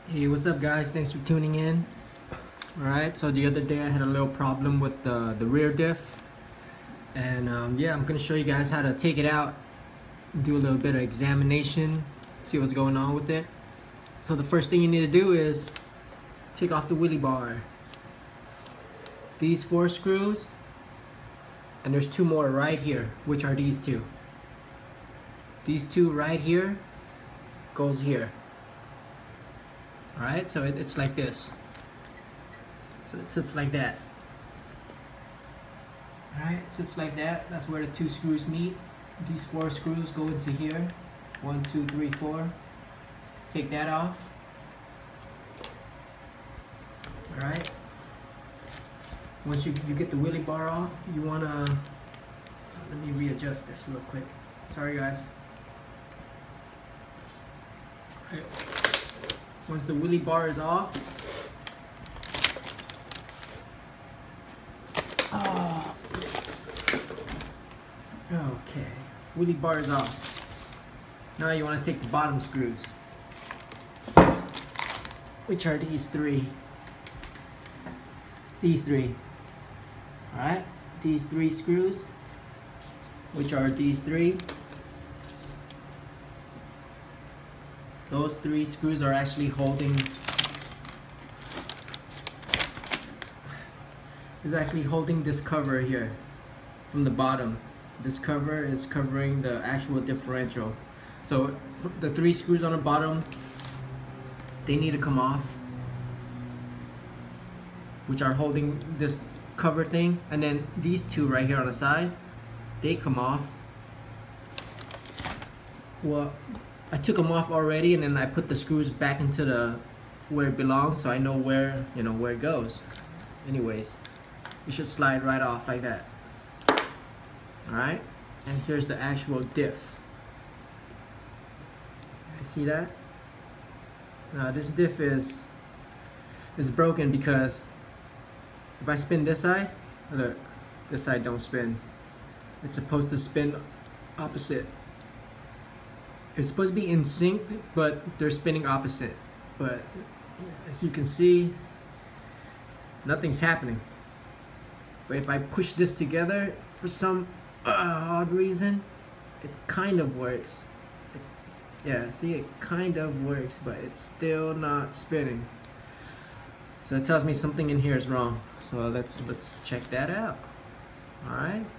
Hey, what's up guys? Thanks for tuning in. Alright, so the other day I had a little problem with the rear diff. And yeah, I'm going to show you guys how to take it out, do a little bit of examination, see what's going on with it. So the first thing you need to do is take off the wheelie bar. These 4 screws, and there's 2 more right here, which are these 2. These 2 right here goes here. Alright, so it's like this. So it sits like that. Alright, it sits like that. That's where the 2 screws meet. These 4 screws go into here. 1, 2, 3, 4. Take that off. Alright. Once you get the wheelie bar off, you wanna... Let me readjust this real quick. Sorry guys. Alright. Once the wheelie bar is off, okay, wheelie bar is off. Now you want to take the bottom screws, which are these 3. These 3. Alright, these 3 screws, which are these 3. Those 3 screws are actually holding, this cover here from the bottom. This cover is covering the actual differential. So the 3 screws on the bottom, they need to come off, which are holding this cover thing. And then these 2 right here on the side, they come off. Well, I took them off already, and then I put the screws back into where it belongs, so I know where where it goes. Anyways, it should slide right off like that. Alright, and here's the actual diff. See that? Now this diff is broken because if I spin this side, look, this side don't spin. It's supposed to spin opposite. It's supposed to be in sync, but they're spinning opposite. But as you can see, nothing's happening. But if I push this together, for some odd reason, it kind of works. Yeah, see, it kind of works, but it's still not spinning. So it tells me something in here is wrong. So let's check that out. All right.